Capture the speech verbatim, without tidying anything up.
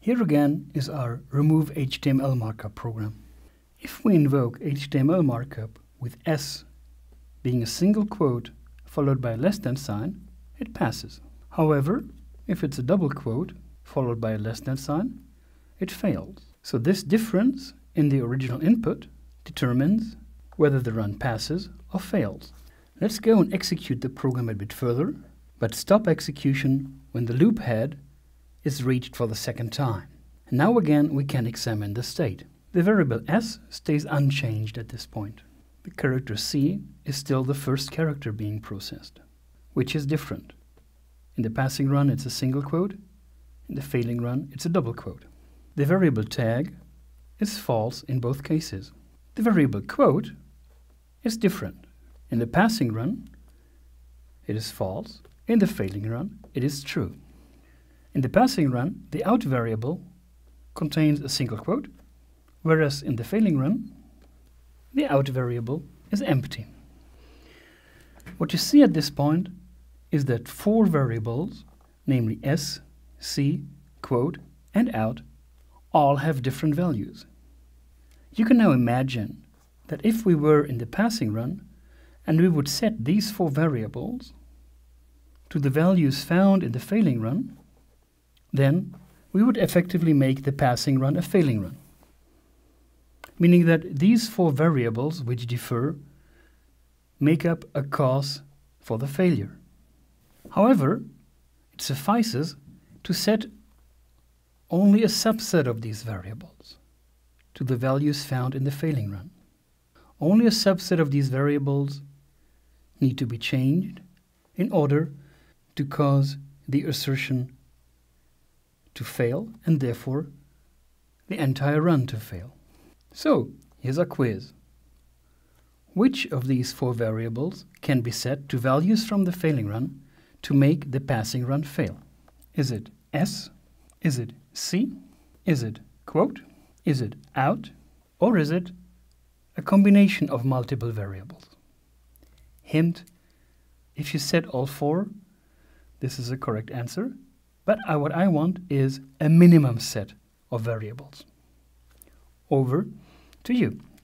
Here again is our remove H T M L markup program. If we invoke H T M L markup with S being a single quote followed by a less than sign, it passes. However, if it's a double quote followed by a less than sign, it fails. So this difference in the original input determines whether the run passes or fails. Let's go and execute the program a bit further, but stop execution when the loop head is reached for the second time. And now again we can examine the state. The variable s stays unchanged at this point. The character c is still the first character being processed, which is different. In the passing run it's a single quote, in the failing run it's a double quote. The variable tag is false in both cases. The variable quote is different. In the passing run it is false, in the failing run it is true. In the passing run the out variable contains a single quote, whereas in the failing run the out variable is empty. What you see at this point is that four variables, namely s, c, quote, and out, all have different values. You can now imagine that if we were in the passing run and we would set these four variables to the values found in the failing run, then we would effectively make the passing run a failing run. Meaning that these four variables which differ make up a cause for the failure. However, it suffices to set only a subset of these variables to the values found in the failing run. Only a subset of these variables need to be changed in order to cause the assertion to fail and therefore the entire run to fail. So, here's our quiz. Which of these four variables can be set to values from the failing run to make the passing run fail? Is it S? Is it C? Is it quote? Is it out? Or is it a combination of multiple variables? Hint, if you set all four, this is a correct answer, but I, what I want is a minimum set of variables. Over to you.